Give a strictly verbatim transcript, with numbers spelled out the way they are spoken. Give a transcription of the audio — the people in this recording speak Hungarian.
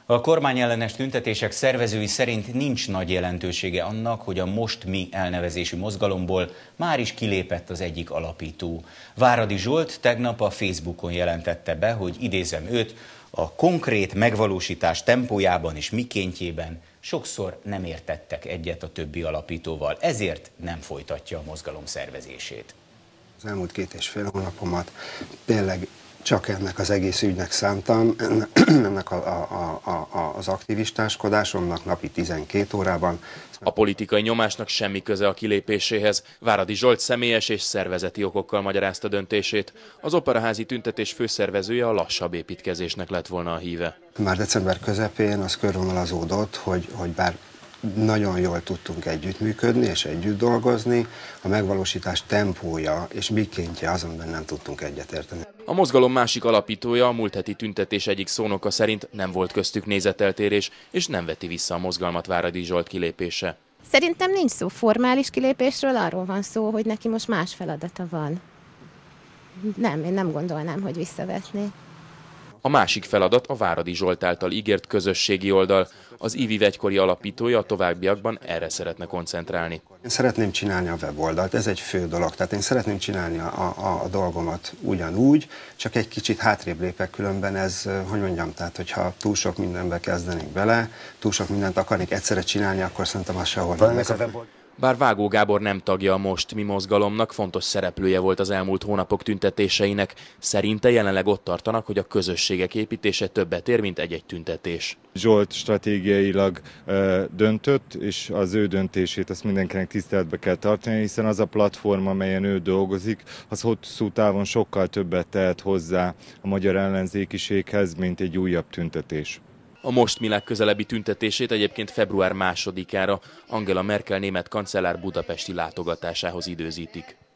A kormányellenes tüntetések szervezői szerint nincs nagy jelentősége annak, hogy a Most Mi elnevezésű mozgalomból már is kilépett az egyik alapító. Váradi Zsolt tegnap a Facebookon jelentette be, hogy idézem őt, a konkrét megvalósítás tempójában és mikéntjében sokszor nem értettek egyet a többi alapítóval, ezért nem folytatja a mozgalom szervezését. Az elmúlt két és fél hónapomat tényleg csak ennek az egész ügynek szántam, ennek a, a, a, a, az aktivistáskodásomnak napi tizenkét órában. A politikai nyomásnak semmi köze a kilépéséhez. Váradi Zsolt személyes és szervezeti okokkal magyarázta döntését. Az Operaházi tüntetés főszervezője a lassabb építkezésnek lett volna a híve. Már december közepén az körvonalazódott, hogy, hogy bár nagyon jól tudtunk együttműködni és együtt dolgozni, a megvalósítás tempója és mikéntje azonban nem tudtunk egyetérteni. A mozgalom másik alapítója, a múlt heti tüntetés egyik szónoka szerint nem volt köztük nézeteltérés, és nem veti vissza a mozgalmat Váradi Zsolt kilépése. Szerintem nincs szó formális kilépésről, arról van szó, hogy neki most más feladata van. Nem, én nem gondolnám, hogy visszavetné. A másik feladat a Váradi Zsolt által ígért közösségi oldal. Az i vé i vé egykori alapítója a továbbiakban erre szeretne koncentrálni. Én szeretném csinálni a weboldalt, ez egy fő dolog, tehát én szeretném csinálni a, a, a dolgomat ugyanúgy, csak egy kicsit hátrébb lépek, különben ez, hogy mondjam, tehát hogyha túl sok mindenbe kezdenék bele, túl sok mindent akarnék egyszerre csinálni, akkor szerintem az sehol nem vezet. Bár Vágó Gábor nem tagja a Most Mi mozgalomnak, fontos szereplője volt az elmúlt hónapok tüntetéseinek. Szerinte jelenleg ott tartanak, hogy a közösségek építése többet ér, mint egy-egy tüntetés. Zsolt stratégiailag ö, döntött, és az ő döntését azt mindenkinek tiszteletbe kell tartani, hiszen az a platform, amelyen ő dolgozik, az hosszú távon sokkal többet tehet hozzá a magyar ellenzékiséghez, mint egy újabb tüntetés. A Most Mi legközelebbi tüntetését egyébként február másodikára Angela Merkel német kancellár budapesti látogatásához időzítik.